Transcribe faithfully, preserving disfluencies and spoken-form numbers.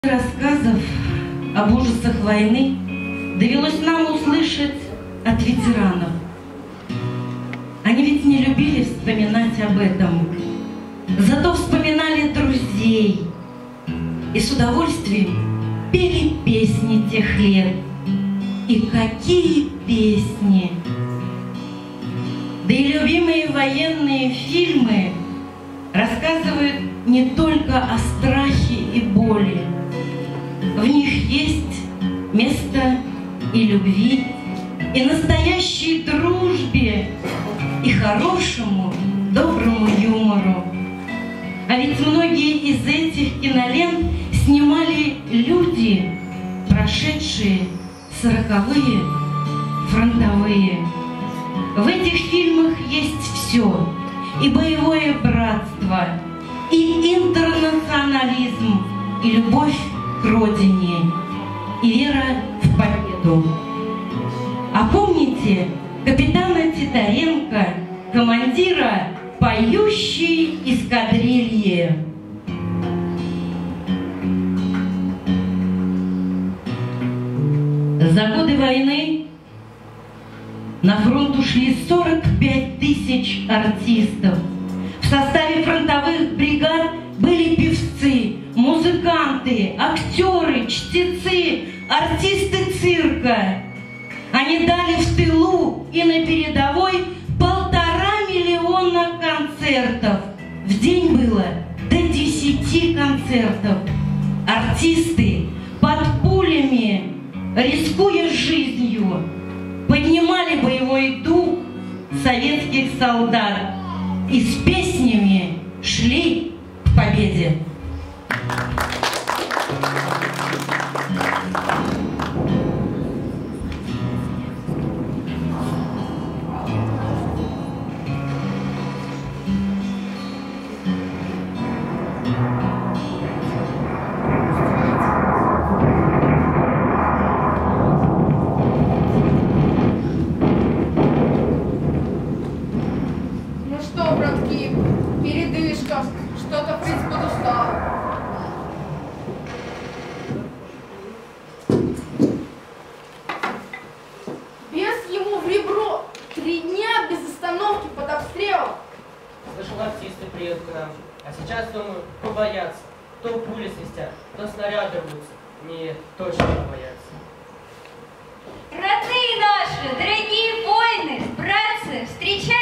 Рассказов об ужасах войны довелось нам услышать от ветеранов. Они ведь не любили вспоминать об этом, зато вспоминали друзей и с удовольствием пели песни тех лет. И какие песни! Да и любимые военные фильмы рассказывают не только о страхе и боли. В них есть место и любви, и настоящей дружбе, и хорошему, доброму юмору. А ведь многие из этих кинолент снимали люди, прошедшие сороковые фронтовые. В этих фильмах есть все: и боевое братство, и интернационализм, и любовь к родине, и вера в победу. А помните капитана Титаренко, командира поющей эскадрильи? За годы войны на фронт ушли сорок пять тысяч артистов. В составе фронтовых бригад были певцы, музыканты, актеры, чтецы, артисты цирка. Они дали в тылу и на передовой полтора миллиона концертов. В день было до десяти концертов. Артисты под пулями, рискуя жизнью, поднимали боевой дух советских солдат и с песнями шли к победе. Что-то в принципе устал. Бес ему в ребро. Три дня без остановки под обстрелом. Слышал, артисты приедут к нам. А сейчас, думаю, побоятся. То пули свистят, то снаряды рвутся. Нет, точно побоятся. Родные наши, дорогие воины, братцы, встречайте!